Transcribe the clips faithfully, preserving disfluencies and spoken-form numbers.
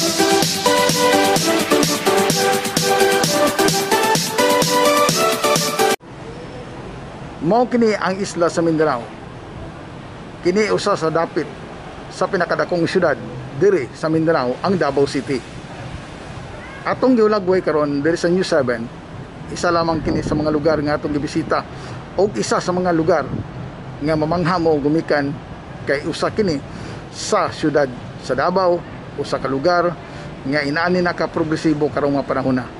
Mao kini ang isla sa Mindanao. Kini usa sa dapit sa pinakadakong syudad diri sa Mindanao, ang Davao City. Atong giulagway karon diri sa News seven, isa lamang kini sa mga lugar nga atong gibisita o isa sa mga lugar nga mamangha mo gumikan kay usa kini sa syudad sa Davao, usa ka lugar nga inaani na ka progresibo karong mga panahon na.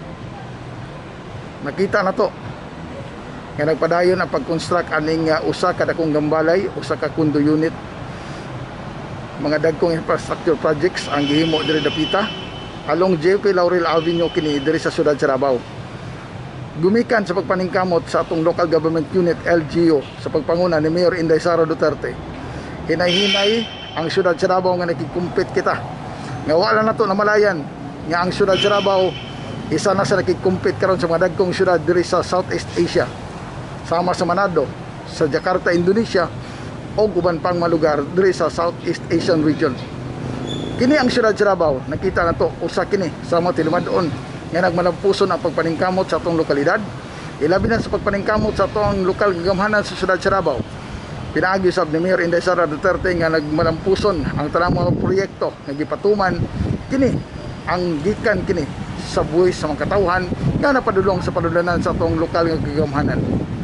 Nakita na to nga nagpadayon ang pag-construct aning uh, usa ka dakong gambalay, usa ka condo unit, mga dagkong infrastructure projects ang gihimo diri dapita along J P Laurel Avenue kini diri sa siyudad sa Davao. Gumikan sa pagpaningkamot sa atong local government unit L G U sa pagpanguna ni Mayor Inday Sara Duterte, hinay-hinay ang siyudad sa Davao nga nakikumpit kita. Nga wala na to namalayan nga ang siyudad sa Davao isa na sa nakikumpit karon sa mga dagkong siyudad diri sa Southeast Asia, sama sa Manado, sa Jakarta, Indonesia, o uban pang mga lugar diri sa Southeast Asian region. Kini ang siyudad sa Davao, nakita na to, usa kini sa mga tilumadon nga nagmalampuson ang pagpaningkamot sa atong lokalidad, ilabi na sa pagpaningkamot sa atong lokal gagamhanan sa siyudad sa Davao. Pinaagi usab ni Mayor Inday Sara Duterte nga nagmalampuson ang tanang mga proyekto nga gipatuman kini ang gikan kini sa buhis sa mga katawhan nga napadulong sa padulanan sa atong lokal nga gagamhanan.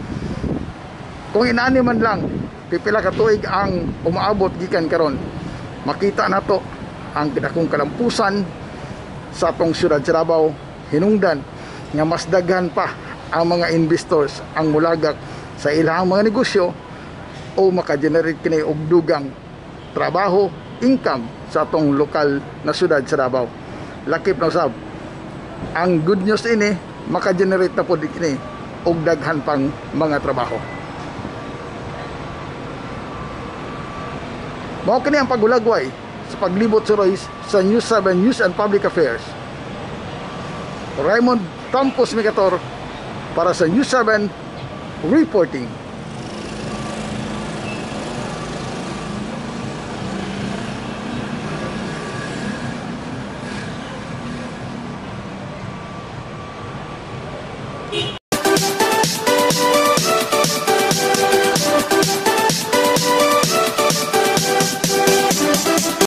Kung inaani man lang pipila ka tuig ang umaabot gikan karon, makita na to ang dakong kalampusan sa atong siyudad sa Davao, hinungdan nga mas daghan pa ang mga investors ang mulagak sa ilang mga negosyo o maka-generate kini og dugang trabaho, income sa atong lokal na siyudad sa Davao. Lakip na usab, ang good news ini maka-generate na po kini og daghan pang mga trabaho. Mao kini ang pagulagway sa paglibot sa Royce sa News seven News and Public Affairs. Raymond Campos Micator para sa News seven reporting.